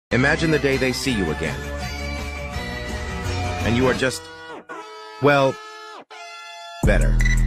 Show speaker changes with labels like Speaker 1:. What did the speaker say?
Speaker 1: Imagine the day they see you again. And you are just, well, better.